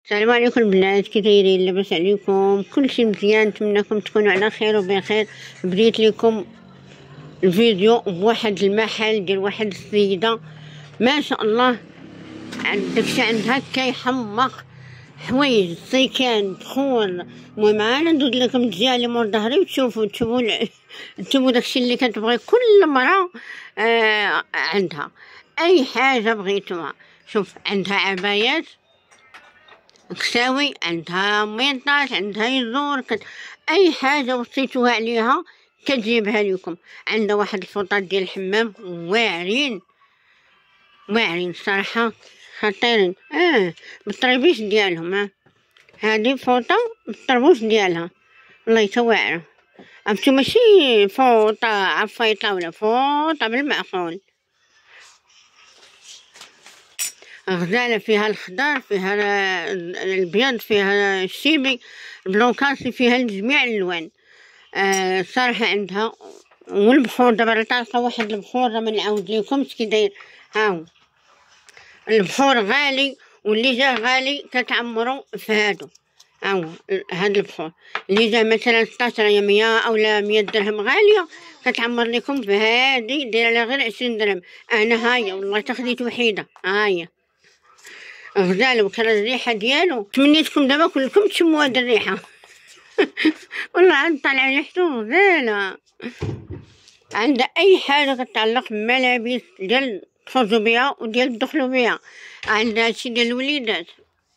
السلام عليكم البنات، كي دايرين؟ لاباس عليكم؟ كلشي مزيان؟ نتمنىكم تكونوا على خير وبخير. بديت لكم الفيديو بواحد المحل ديال واحد السيده ما شاء الله، داكشي عندها كيحمق حوايج، سيكان، بخور. المهم انا ندوز لكم الجهه اللي مور ظهري وتشوفوا داكشي اللي كتبغي كل مرة. عندها اي حاجه بغيتوها. شوف، عندها عبايات، كساوي، عندها ميطاش، عندها يزور، اي حاجه وصيتوها عليها كتجيبها لكم. عندها واحد الفوطات ديال الحمام واعرين الصراحه، خطيرين. بالطريبيش ديالهم. هذه فوطه بالطربوش ديالها، والله تا واعره. عرفتو ماشي فوطه عفيطه ولا فوطه بالمعقول. غزالة، فيها الخضر، فيها البيض، فيها الشيبي، البلوكاسي، فيها جميع الالوان. صراحة عندها. والبخور دابا طالقة واحد البخور راه ما نعاود لكمش كي داير. هاهو البخور غالي، واللي جا غالي كتعمرو في هادو. هاهو هاد البخور اللي جا مثلا 16 يا 100 اولا 100 درهم غالية، كتعمر لكم في هادي دايره لها غير 20 درهم. انا هاهي والله تاخديت وحيدة. هاهي غزال، وكرا الريحه ديالو تمنيتكم دابا كلكم تشموا هاد الريحه. والله عاد طالع ريحته غزاله. عندها اي حاجه كتعلق بملابس ديال تخرجوا بها وديال تدخلوا بها. عندها هادشي ديال الوليدات،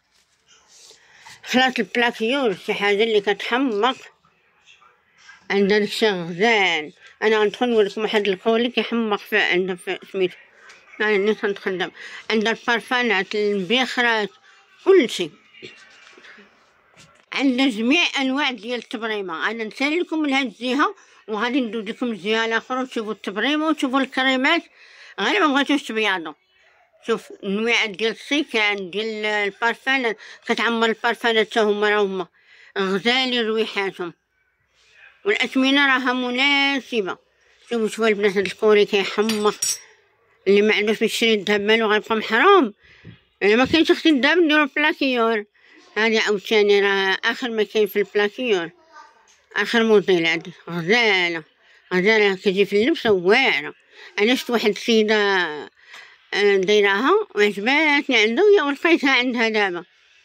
خلاص البلاكيور، شي حاجه اللي كتحمق. عندها داكشي غزال. انا غندخل نوريكم واحد الكولي كيحمق عندها في سميتو. انا اللي كنتخدم. عندها البارفانات، البخرات، كلشي. عندنا جميع انواع ديال التبريمه. انا نسالي لكم من هاد الجهه وغادي ندوز لكم الجهه الاخرى وتشوفوا التبريمه وتشوفوا الكريمات، غير ما بغيتوش تبيضوا. شوف النوع ديال السيكان، ديال البارفانات، كتعمر البارفانات حتى هما غزالين رويحاتهم، والاثمنه راها مناسبه. شوفوا البنات، هاد الكوري كيحمق. اللي ما عندوش يشري الذهب مالو غيبقى محروم. انا ما كاينش اختي الذهب نديرو بلاكيور. هذه عاوتاني راه اخر ما كاين في البلاكيور، اخر موديل. هادي غزاله كتجي في اللبسه واعره. انا شفت واحد السيده دايراها وعجباتني عنده، ولقيتها عندها دابا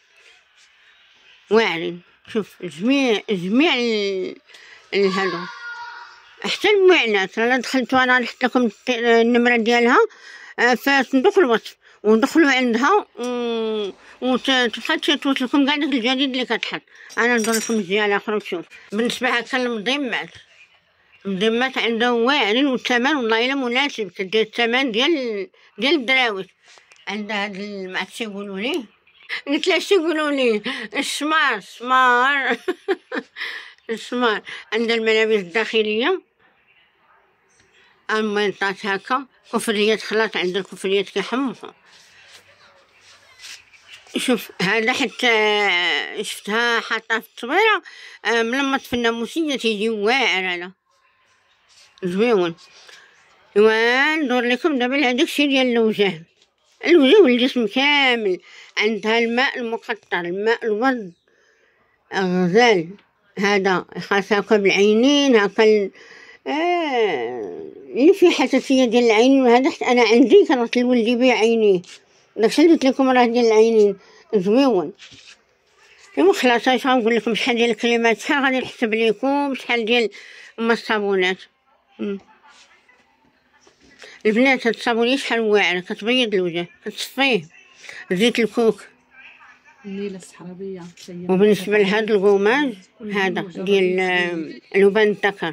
واعرين. شوف جميع هادو، حتى المعنات. راه دخلتو انا نحط لكم النمره ديالها في صندوق الوصف، ودخلوا عندها وتبقى توصلكم كاع داك الجديد اللي كتحط. انا ندير لكم الجهه الاخرى وشوف. بالنسبه هكا المضمات عندها واعرين، والثمن والله الا مناسب. كدير الثمن ديال الدراويش. عندها هاد معرفتش يقولوا ليه، قلت لها شي يقولوا ليه، الشمار الشمار. عندها الملابس الداخليه، الميطات هكا، كفريات خلاص. عند الكفريات كيحمقوا. شوف هذا حتى شفتها حاطه في التصويره ملمط في الناموسيه، تيجي واعر على زويون. ندور لكم دابا هذاك الشيء ديال الوجه والجسم كامل. عندها الماء المقطر، الماء الورد، غزال. هذا خاص هكا بالعينين هكا اللي فيه حساسيه ديال العين. وهذا حتى انا عندي كنغسل لولدي بيه عينيه. داكشي اللي قلت لكم راه ديال العينين زويون. ايوا خلاص اش غنقول لكم، شحال ديال الكلمات، شحال غادي نحسب لكم، شحال ديال الصابونات. البنات هاد الصابونيه شحال واعره، كتبيض الوجه، كتصفيه. زيت الكوك، النيله الصحراويه. وبالنسبه لهاد الغوماج هذا ديال لبان الذكر،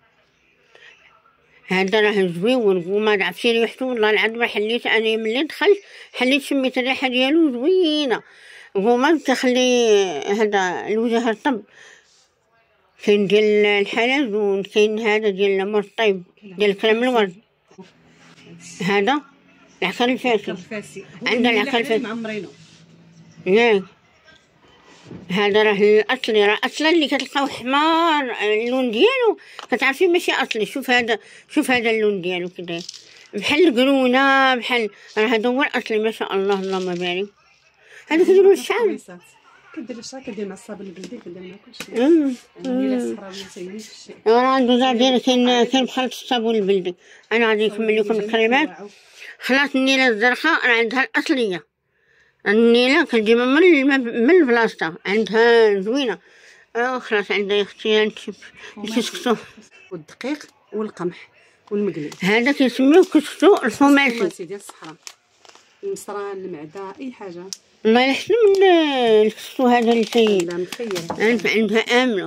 هذا راه زويون. الغوماج عرفتي ريحتو والله العظيم. حليت انا ملي دخلت، حليت شميت الريحه ديالو زوينه. الغوماج كيخلي هذا الوجه رطب. كاين ديال الحلزون، كاين هذا ديال مرطيب، ديال الكريم الورد. هذا العسل الفاسي. عندنا العسل الفاسي معمرينو ياك. هذا راه الاصلي، راه اصلا اللي كتلقاو حمار اللون ديالو كتعرفي ماشي اصلي. شوف هذا اللون ديالو كي بحال القرونه، بحال راه هذا هو الاصلي. ما شاء الله اللهم بارك. هذا كيديروا الشعر. كدير الشرا كدير مع الصابون البلدي كدير مع كلشي. النيله الصحراويه تاهي الشيء. وانا عنده داير كاين بخلط الصابون البلدي. انا غادي نكمل لكم الكريمات. خلاص النيله الزرقاء راه عندها الاصليه، النيله كتجيبها من البلاصه، عندها زوينه. خلاص عندها يا اختي كسكسو والدقيق والقمح والمقلي. هذا كيسميوه كسكسو الخماسي ديال الصحراء، المصران المعده اي حاجه. الله يحسن من الكسكسو هذا اللي عندها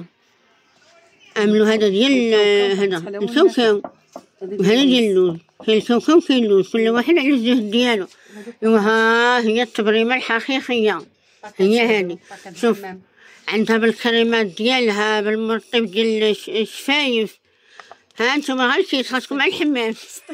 املو هذا ديال هذا الكاوكاو، وهذا ديال اللوز. كاين الكاوكاو وكاين اللوز، كل واحد على الجهد ديالو. ها هي التبريمه الحقيقيه، هي هذه. شوف عندها بالكريمات ديالها، بالمرطب ديال الشفايف. ها نتوما غير خاصكم على الحمام.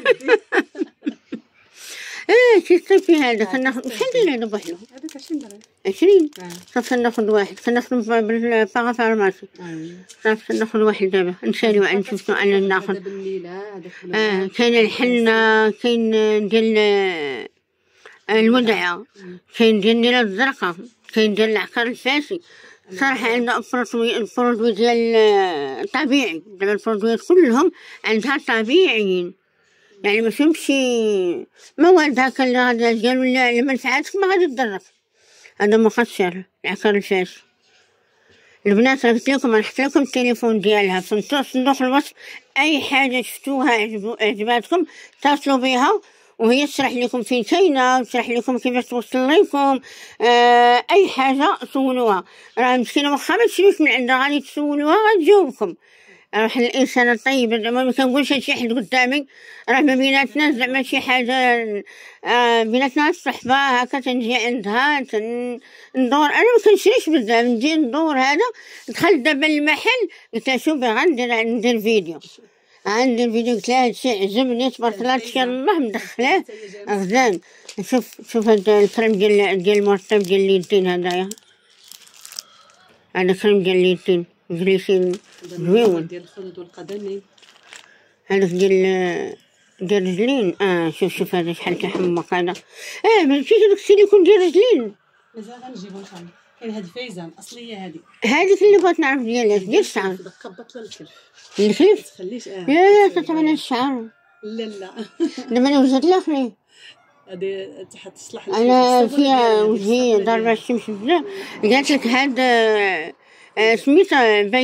كيصيفي هذا كناخذ شحال داير هذا بوحدو؟ هذاك 20 درهم. 20 صافي ناخذ واحد، كناخذ بالباغا فارماسي. صافي ناخذ واحد دابا نشريو عند شفتو انا ناخذ. كاين الحنه، كاين ديال الودعه، كاين ديال النيله الزرقاء، كاين ديال العقار الفاسي. صراحه عندنا البرودوي ديال طبيعي. دابا البرودويات كلهم عندها طبيعيين، يعني ماشي مواد هكا اللي غادي ديالو اللي منفعاتك ما غادي تضرك. هذا مخسر العقار الفاسي. البنات راه قلت لكم نحط لكم التليفون ديالها في صندوق الوصف. اي حاجه شفتوها عجباتكم اتصلوا بها وهي تشرح لكم فين كاينه، وتشرح لكم كيفاش توصل لكم. اي حاجه سولوها، راه مسكينه واخا ما تشريوش من عندها غادي تسولوها غتجاوبكم. راح الانسان الطيب زعما ما كنقولش هادشي حد قدامي، راه ما بيناتنا زعما شي حاجه بيناتنا الصحبه هكا. تنجي عندها ندور، انا ما كنشريش بزاف، نجي ندور. هذا دخلت دابا المحل قلت لها شوفي غندير فيديو، عندي الفيديو. قلت لها هادشي عجبني تبارك الله ان شاء الله مدخلاه غزال. شوف هذا الكريم ديال المرطب ديال اليدين. هذايا هذا كريم ديال اليدين جليسين زوين. ديال الخدود والقدمين. هذاك ديال رجلين. شوف هذا شحال كيحمق هذا. ماشي داك الشيء اللي يكون ديال رجلين. مازال غنجيبو ان شاء الله. كاين هاد فايزه الاصليه هذيك اللي بغيت نعرف ديال الشعر. دقه بطله الكلف. الكلف تخليش لا تتبع الشعر. لا دابا انا وجهت الاخرين هادي تصلح. انا فيها وجهي ضاربه الشمس بزاف. قالت لك هاد سميتها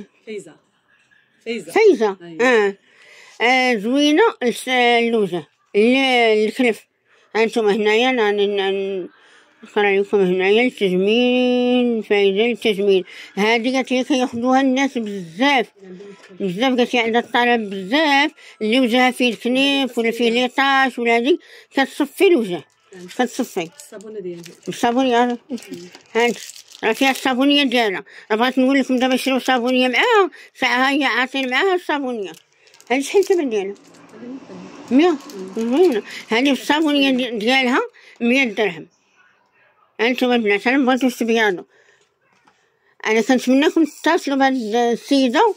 فايزه. زوينه اللوزه الكلف. هانتوما هنايا نقرا لكم هنايا التجميل، فايزه للتجميل. هادي قالت لي كياخذوها الناس بزاف. قالت لي عندها الطلب بزاف، اللي وجهها فيه الكنيف ولا فيه ليطاش ولا هادي كتصفي الوجه. كتصفي الصابونه ديالها بالصابونيه. هانت راه فيها الصابونيه ديالها. راه بغيت نقول لكم دابا شريو صابونيه معاها، ساعه هي عاطين معاها الصابونيه. هادي شحال الثمن ديالها؟ 100. زوينه هادي الصابونيه ديالها 100 درهم. انتم البنات انا مبغيتوش تبيضوا. انا كنتمنىكم تتصلوا بهاد السيده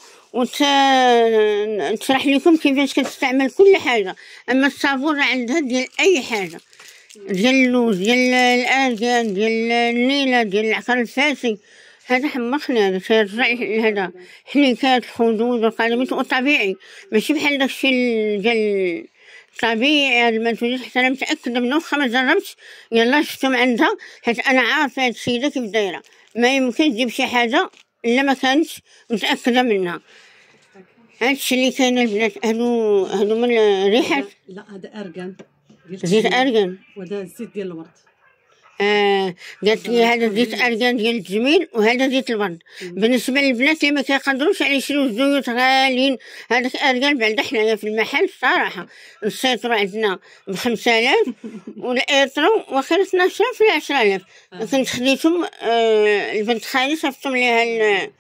وتشرح لكم كيفاش كتستعمل كل حاجه. اما الصابون راه عندها ديال اي حاجه، ديال اللوز، ديال الارجان، ديال النيله، ديال العقار الفاسي. هذا حمقني، هذا كيرجع لهذا حنيكات الخدود والقدمين وطبيعي، ماشي بحال داكشي ديال طبيعي. هاد المنتوجات حتى انا متاكده منه واخا ما جربتش يلا شفتهم عندها، حيت انا عارفه هاد السيده كيف دايره. ما يمكن تجيب شي حاجه الا ما كانتش متاكده منها. هادشي اللي كاين البنات. هادو من ريحه. لا هذا ارغان، زيت ارغان، وهذا الزيت ديال الورد. قالت لي هذا زيت ارغان ديال التجميل وهذا زيت الورد. بالنسبه للبنات اللي ما كيقدروش على يشريو الزيوت غاليين، هذاك ارغان بعدا حنايا في المحل الصراحه السيطرو عندنا ب5000 والايطرو واخيرا 12000 ولا 10000. كنت خديتهم البنت خالي صافتهم ليها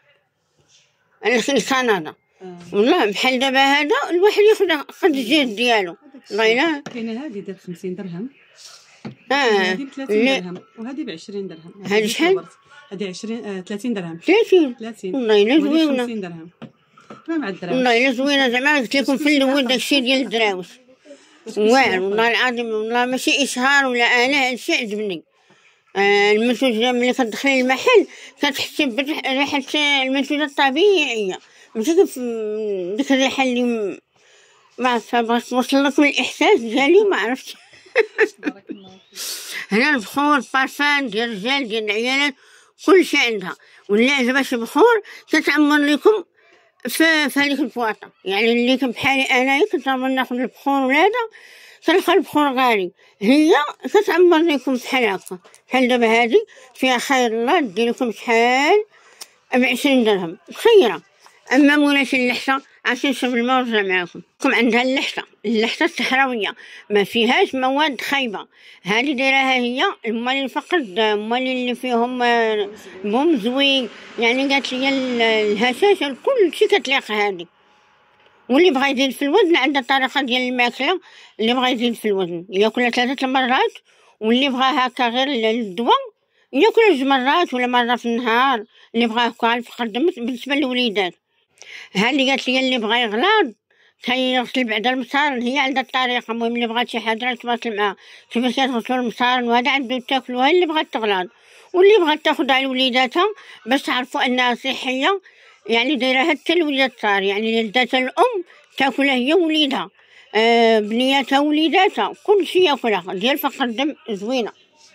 لكندا. والله بحال دابا هذا الواحد ياخذ قد الجهد ديالو. والله الا كاينه هذه ديال 50 درهم، هذه ب 30 درهم وهذه ب 20 درهم. هذه شحال؟ هذه 30 درهم. 30 والله الا زوينه. 50 درهم ما مع الدراوش. والله الا زوينه. زعما قلت لكم في الاول داكشي ديال الدراوش واعر. والله العظيم والله ماشي اشهار ولا انا هادشي عجبني. المنتوجة ملي كتدخلي المحل كتحسي بريحة المنتوجة الطبيعية، ماشي كيف ديك الريحة اللي ما عرفتها، بغيت نوصل لكم الإحساس ديالي ما عرفتش. بارك الله فيك. هنا البخور بارفان ديال الرجال ديال العيالات كلشي عندها، واللي عجبها شي بخور كتعمر لكم في هذيك البواطة. يعني اللي كان بحالي انايا كنت ناخذ البخور ولا هذا كنلقى البخور غالي، هي كتعمر لكم بحال هكا. بحال دابا هادي فيها خير الله دير لكم شحال ب20 درهم خيره. اما مولات اللحسه عرفتي نشرب الماء ونرجع معاكم. عندها اللحسه الصحراويه ما فيهاش مواد خايبه. هذه دايراها هي المال فقط، المال اللي فيهم بوم زوين. يعني قالت لي الهشاشه كل شيء كتليق هذه. واللي بغى يزيد في الوزن عندها طريقه ديال الماكله، اللي بغى يزيد في الوزن ياكل 3 المرات، واللي بغى هكا غير الدواء ياكل 2 مرات ولا مره في النهار. اللي بغى هكا الفقر دم بالنسبه للوليدات. هذه قالت لي اللي بغى يغلاض كيغسل بعد المصارن، هي عندها الطريقه. المهم اللي بغات شي حاجه تواصل معها كيفاش كتغسلوا المصارن، وهذا عنده تاكلوها اللي بغات تغلاض، واللي بغات تاخذها لوليداتها باش تعرفوا انها صحيه. يعني دايرها حتى الوليدات الصغار، يعني لذات الام تاكلها هي وليدها، بنياتها وليداتها كلشي ياكلها ديال فقر الدم زوينه.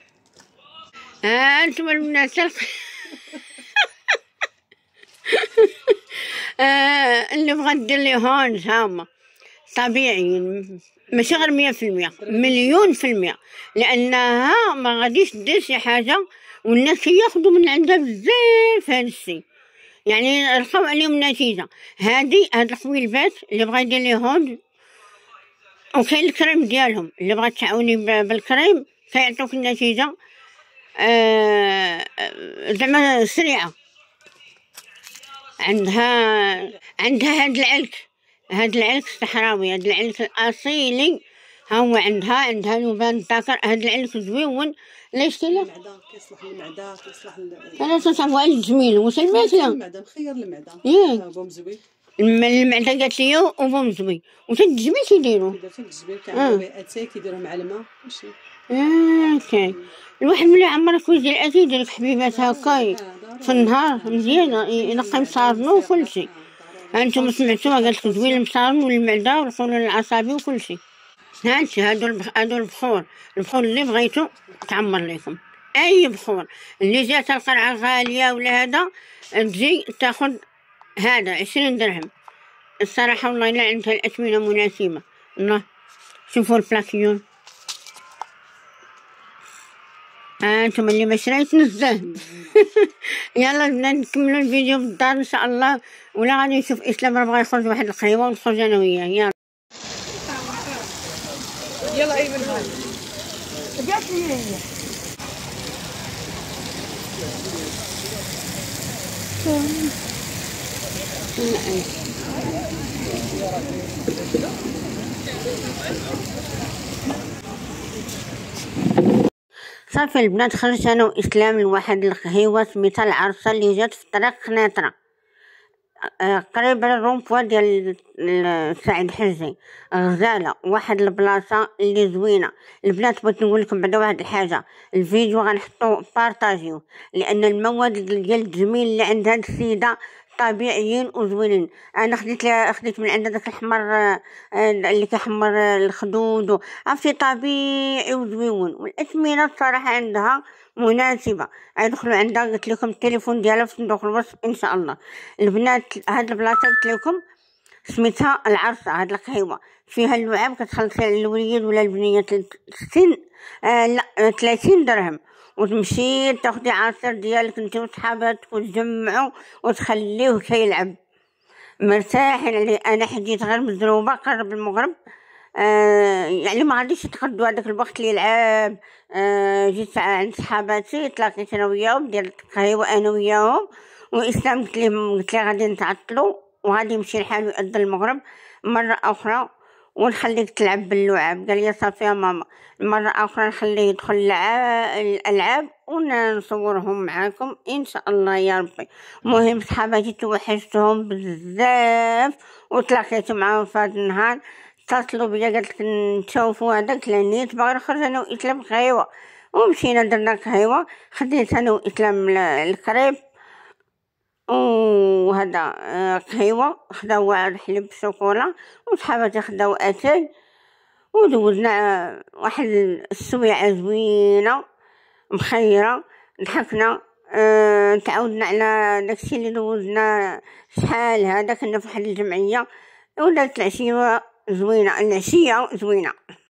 انتم البنات اللي بغات دير لي هون هاهما طبيعي ماشي غير 100%، 1,000,000%، لانها ما غاديش دير شي حاجه والناس ياخذوا من عندها بزاف هذا الشيء. يعني لقاو عليهم نتيجه. هاد الحويلبات اللي بغا يدير لي هون، وكاين الكريم ديالهم اللي بغات تعاوني بالكريم كيعطوك النتيجه زعما سريعه. عندها هاد العلك الصحراوي، هاد العلك الاصيلي ها هو عندها لبان الذكر. هاد العلك زويون ليش كاين المعده كيصلح للمعده، كيصلح انا تصاوب الجميل واش الماكله المعده مخير المعده بوم زوين. المعده قالت لي وبوم زوين وتا الجميل كيديروا درتي الجبير كيعملوا به اتاي كيديروه مع الماء ماشي. كاين الواحد ملي عمرك ويدير الاتاي يدير لك حبيبات هكا في النهار مزيانه، ينقي مصارنو وكلشي. هانتوما سمعتوها قالت لك زوين المصارن والمعده والقولون العصبي وكلشي. هانتي هادو البخور اللي بغيتو تعمر لكم. اي بخور اللي جات القرعه غاليه ولا هذا تجي تاخذ هذا 20 درهم. الصراحه والله الا عندها الاثمنه مناسبه. الله شوفوا البلاكيون. انتم اللي ما شريت نزاه. يلا بدنا نكملوا الفيديو في الدار ان شاء الله، ولا غادي نشوف اسلام راه بغا يخرج واحد القهيوه ونخرج انا وياه. يلا ايمن هاي جات لي هي صافي البنات، خرجت انا واسلام لواحد القهيوه سميتها العرسه اللي جات في طريق قنيطره قريبه للرومبوا ديال سعيد حجي غزاله. واحد البلاصه اللي زوينه البنات. بغيت نقول لكم بعدا واحد الحاجه، الفيديو غنحطو بارطاجيو لان المواد ديال الجميل اللي عند هاد السيده طبيعيين وزوينين. انا خديت من عندها داك الحمر اللي كيحمر الخدود عرفتي طبيعي وزويون، والاثمنه الصراحه عندها مناسبه. ادخلوا عندها قلت لكم التليفون ديالها في صندوق الوصف ان شاء الله. البنات هاد البلاصه قلت لكم سميتها العرسه. هاد القهيوه فيها اللعاب كتخلصي الوليد ولا البنيه 60 لا 30 درهم، وتمشي تاخدي عصير ديالك انت وصحاباتك وتجمعوا وتخليوه كيلعب مرتاحين عليه. انا حديت غير مزروبه قرب المغرب يعني ما غاديش يتقدوا هذاك الوقت اللي يلعب. جيت عند صحاباتي تلاقيت انا وياهم ديال القهيوه انا وياهم، واسلام قلت لي غادي نتعطلوا وغادي يمشي لحالو يأذن المغرب مره اخرى ونخليك تلعب باللعاب. قال لي صافي يا ماما مرة أخرى نخليه يدخل الألعاب ونصورهم معاكم إن شاء الله يا ربي. مهم صحاباتي توحشتهم بزاف وتلاقيت معاهم في هذا النهار، اتصلوا بيا قالت لك نشوفوا هذاك لانيت باغي نخرج انا وإسلام غيوة ومشينا درنا القهيوة. خديت انا واسلام الكريب وهذا قهيوة، خداو الحليب بالشوكولا، وصحاباتي خداو اتاي، ودوزنا واحد السويعة زوينة مخيرة، ضحكنا. تعاودنا على داكشي اللي دوزنا شحال هذا، كنا في واحد الجمعية، ولات العشية زوينة.